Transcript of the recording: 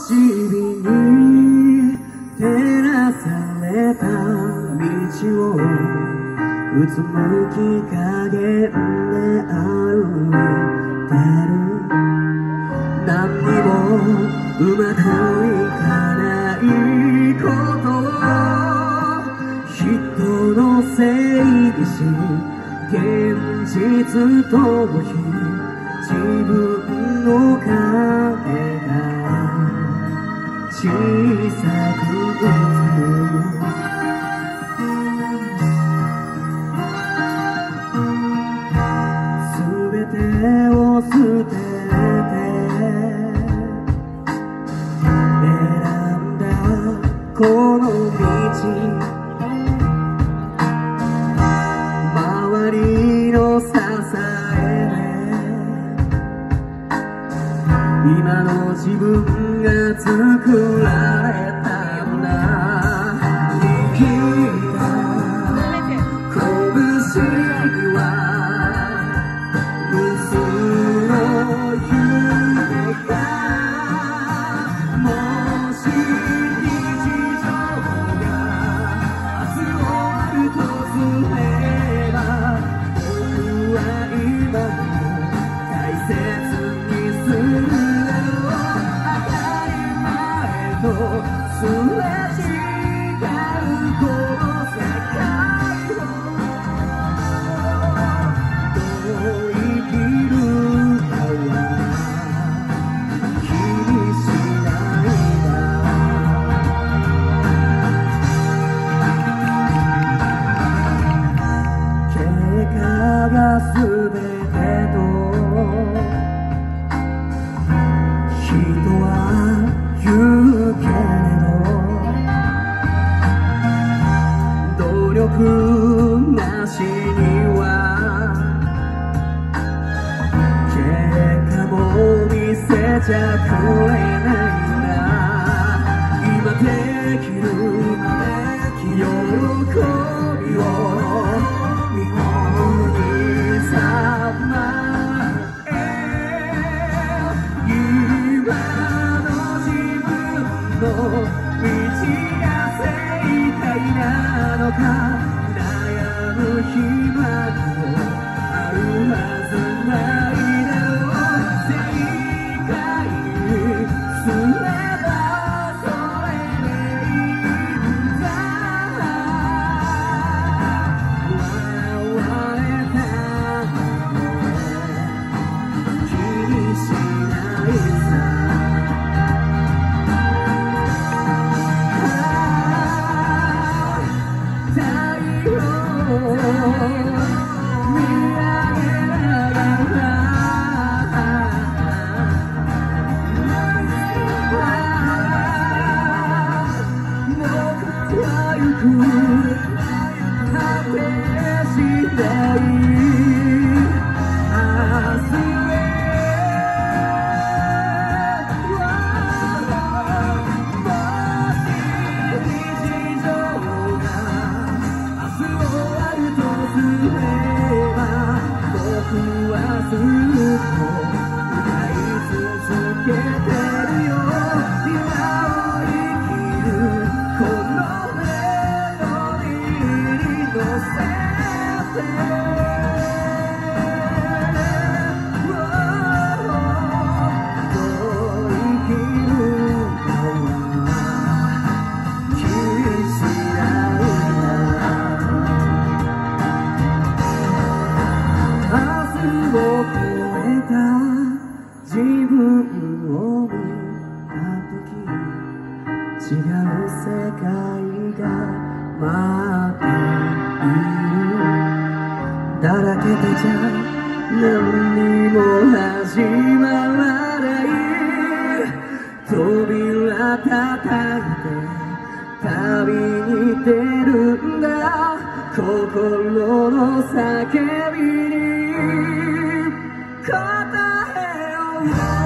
日に照らされた道をうつむき加減で歩いてる。何にもうまくいかないことを人のせいにし、現実逃避、自分の影が小さく映る。全てを捨てて選んだこの道、周りの支えで今の自分が作られたんだ。握った拳には無数の夢が、もし日常が明日終わるとすれば、僕は今も大切にするよ。当たり前とすれ違うこの世界をどう生きるかは気にしないわ。結果が全てと人は言うけれど、努力なしには結果も見せちゃくれないんだ。今できる喜びを見本にさまえ、今の自分の道が正解なのか、悩む暇もあるはずないだろう。正解にすればそれでいいんだ。笑われたの気にしないさ。太陽を見上げながら僕は行く果てしない明日へ。僕はずっと歌い続けてるよ。今を生きるこのメロディーに乗せて、どう生きるかは気にしないな。明日を超えた自分を見たとき、違う世界が待っている。だらけてちゃ何にも始まらない。扉叩いて旅に出るんだ。心の叫びに答えを